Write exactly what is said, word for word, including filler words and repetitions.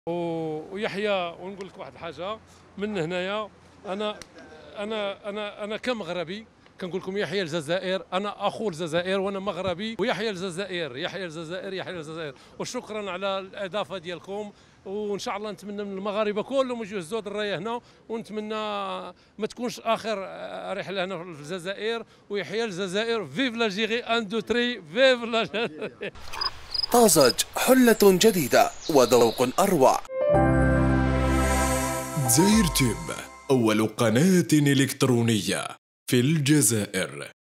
ويحيى. ونقول لك واحد الحاجه من هنايا، انا انا انا انا كمغربي كنقول لكم يحيى الجزائر، انا اخو الجزائر وانا مغربي، ويحيى الجزائر يحيى الجزائر يحيى الجزائر. وشكرا على الاضافه ديالكم، وان شاء الله نتمنى من المغاربه كلهم يجوا يهزوا هذه الرايه هنا، ونتمنى ما تكونش اخر رحله هنا في الجزائر. ويحيى الجزائر، فيف لاجيري ان دو تري، فيف لا. طازج، حلة جديدة وذوق أروع. دزاير تيوب، أول قناة إلكترونية في الجزائر.